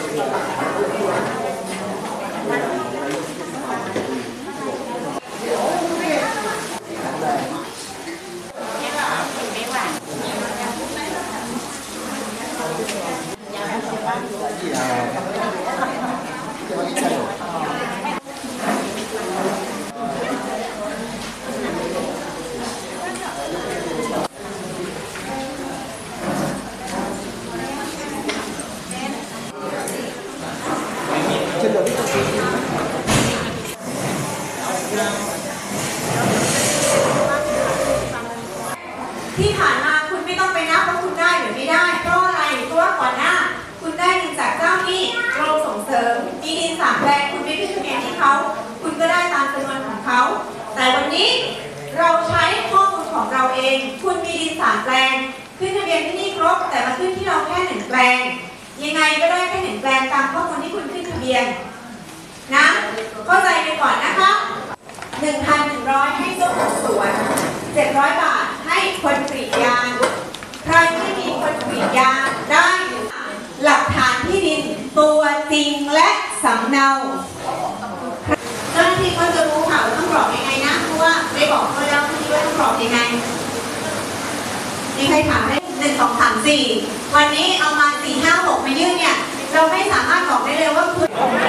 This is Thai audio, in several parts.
ที่ผ่านมาคุณไม่ต้องไปนับว่าคุณได้หรือไม่ได้เพราะอะไรเพราะว่าก่อนหน้าคุณได้เงินจากเจ้าหนี้กรมส่งเสริมมีดิน3 แปลงคุณไม่ขึ้นทะเบียนที่เขาคุณก็ได้ตามจำนวนของเขาแต่วันนี้เราใช้ข้อมูลของเราเองคุณมีดิน3 แปลงขึ้นทะเบียนที่นี่ครบแต่มาขึ้นที่เราแค่1 แปลงยังไงก็ได้แค่1 แปลงตามข้อมูลที่คุณขึ้นทะเบียนนะเข้าใจกันก่อนนะคะ 1,100 ให้เจ้าของสวน700 บาทให้คนกรีดยางใครที่มีคนกรีดยางได้หลักฐานที่ดินตัวจริงและสำเนาเจ้าหน้าที่ก็จะรู้ค่ะว่าต้องกรอกยังไงนะเพราะว่าได้บอกเขาแล้วที่ว่าต้องกรอกยังไงมีใครถามได้1 2 3 4วันนี้เอามา4 5 6มายื่นเนี่ยเราไม่สามารถบอกได้เลยว่าคุณ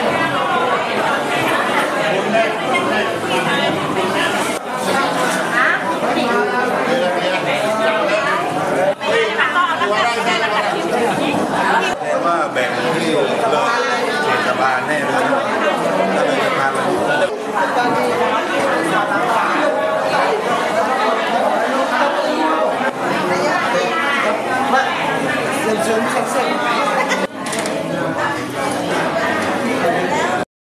ว่าแบ่งที่รถเทศบาลให้เลยแล้วเทศบาลมัน